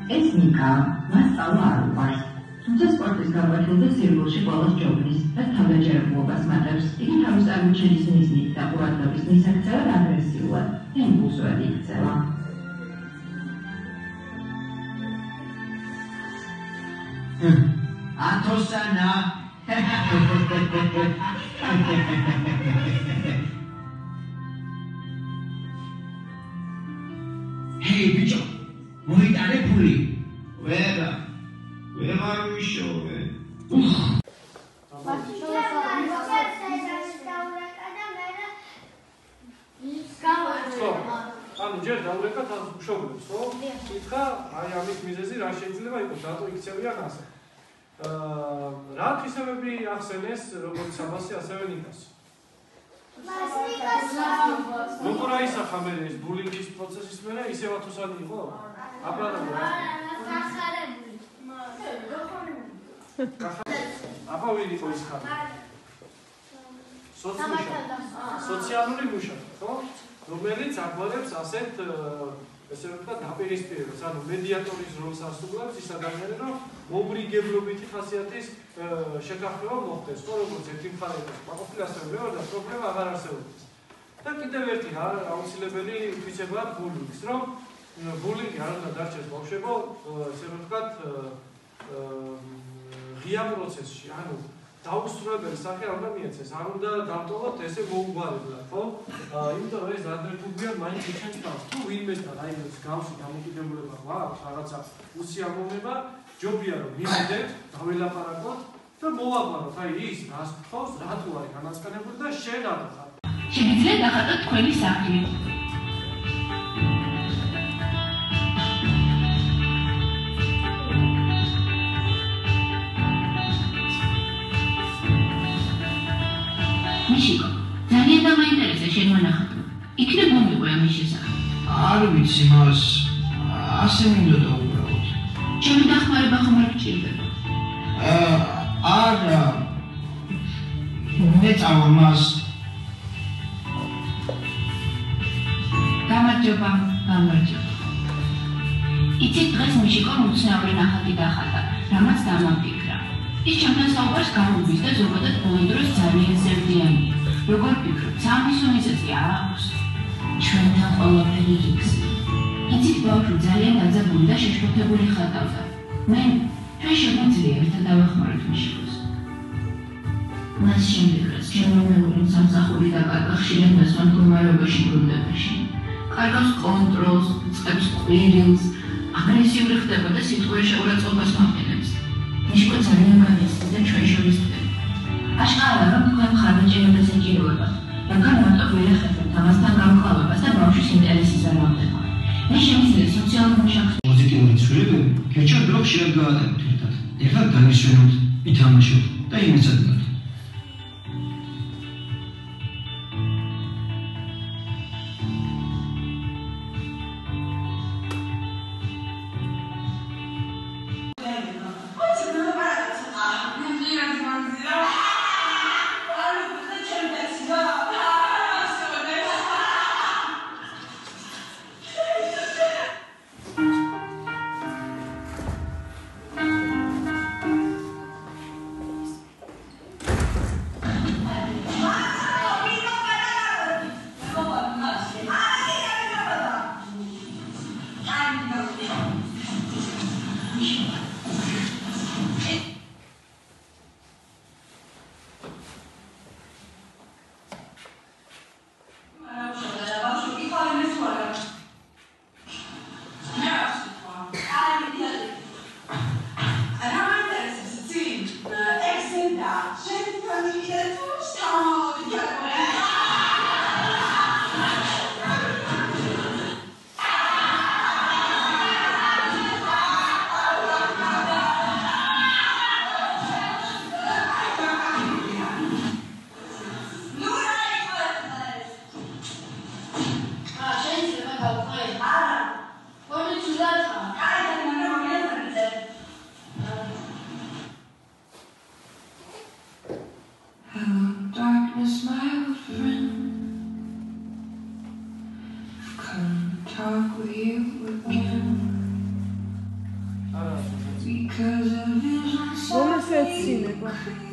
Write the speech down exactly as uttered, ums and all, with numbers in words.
ეს ნიკა მას სწავლა არ უყვარს. თუმცა სპორტის გამართულ და სირბულში ყველას ჯობნის და თავდაჯერებულობას მატებს. იგი თავის წარმოჩენის მიზნით და ყურადღების მისაქცევად აგრესიულად და იმპულსურად იქცევა. Antosana. Hey, bicho. მოიტანე ფული. ვერა. ვერ მოვიშოვე. ანუ ჯერ დავრეკა თან მშობლებს, ხო? კითხა, აი ამის მიზეზი რა შეიძლება იყოს, რატო იქცევიან ასე. აა რა თვისებები ახსენეს როგორც საბასი ასევე ნიკას? როგორ აისახა მე ეს ბულინგის პროცესის მერე ისევ ათოსანი იყო? აპარატი რა? გახარებული. აბა ვინ იყო ის ხარ? სოციალური მუშაკი, ხო? რომელიც აგვარებს ასეთ ესე ვთქვა დაპირისპირებას, ანუ მედიატორის როლს ასრულებს ის ადამიანი, რომ მომრიგებლობითი ხასიათის შეთანხმება მოხდეს, ხო, როგორც ერთი მხარეა, ყოფილი ასე მეორე და პრობლემა აღარ არსებობს. და კიდევ ერთი აუცილებელი თვისებაა ბულინგის, რომ ბულინგი არ უნდა დარჩეს ბავშვებო, ესე ვთქვათ, ღია პროცესში, ანუ დაუსრულებელი სახე არ უნდა მიეცეს, არ უნდა დავტოვოთ ესე მოუგვარებლად, ხო? იმიტომ რომ ეს ადრეფუბია მაინც იჩენს თავს. თუ ვინმესთან აი ეს გავსი დამოკიდებულება გვაქვს, რაღაცა უსიამოვნება, ჯობია რომ მივიდეთ, დაველაპარაკოთ და მოვაგვაროთ, აი ის რას გთხოვს, რატო არის განაცხადებული და შენ რატო ხარ. შეგიძლიათ დახატოთ თქვენი სახლი. მიშიკო, ძალიან დამაინტერესა შენ მონახატო. იქნებ მომიყვე ამის შესახებ. არ ვიცი, მას ასე მინდოდა უბრალოდ. ჩემი დახმარება ხომ არ გჭირდება? არა. მე წავა მას. გამარჯობა, გამარჯობა. იცით დღეს მიშიკომ უცნაური ნახატი დახატა, რამაც დამამფიქრა. ის ჩემთან საუბარს გაუგვის და ზოგადად ბოლო დროს ძალიან ზევდიანია. როგორ ფიქრობ, სამისო მიზეზი არ აქვს? ჩვენთან ყველაფერი იქს. იცით ბავშვი ძალიან დაძაბული და შეშფოთებული ხატავდა. მე ჩვენ შეგვიძლია ერთად დავეხმაროთ მიშიკოს. მას შემდეგაც ჩემო მეუღლემ სამსახური დაკარგა ხშირად ნასვან მდგომარეობაში ბრუნდებაში. კარგავს კონტროლს, წყებს ყვირილს, აგრესიული ხდება და სიტყვის შეურაცხყოფას მაყენებს. მიშიკო ძალიან განიცდიდა ჩვენ შორის ხდება. აშკარაა, რომ თქვენ მხარდაჭერებას ეჭიროებათ, მაგრამ მარტო ვერ ეხებთ ამასთან გამკლავებას და ბავშვის ინტერესის არამხდება. მე შემიძლია სოციალურ მუშაკს პოზიტიური ცვლილებები გეჭირდა რომ ხშირად გაატაროთ ერთად. ეხლა განისვენოთ, ითამაშოთ და იმეცადოთ. რომას ეცინება?